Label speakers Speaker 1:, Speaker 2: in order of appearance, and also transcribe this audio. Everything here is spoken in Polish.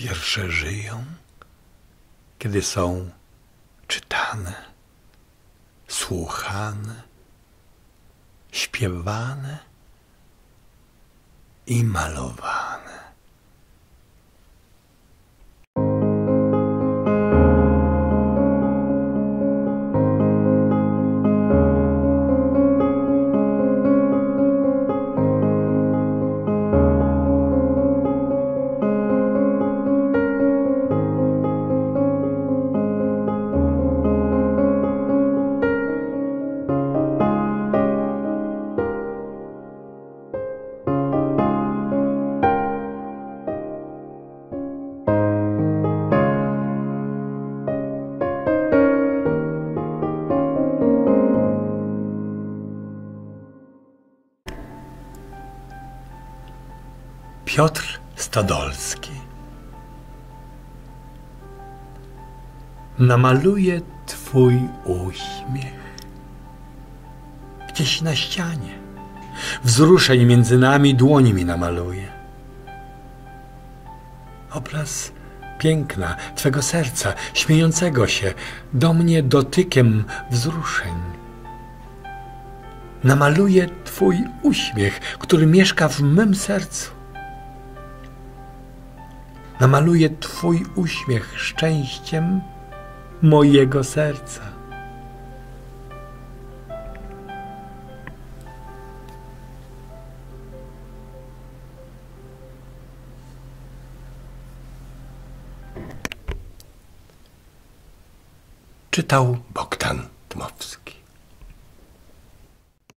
Speaker 1: Wiersze żyją, kiedy są czytane, słuchane, śpiewane i malowane. Piotr Stodolski. Namaluję twój uśmiech gdzieś na ścianie. Wzruszeń między nami dłoń mi namaluję. Obraz piękna twego serca, śmiejącego się do mnie dotykiem wzruszeń. Namaluję twój uśmiech, który mieszka w mym sercu. Namaluję twój uśmiech szczęściem mojego serca. Czytał Bogdan Dmowski.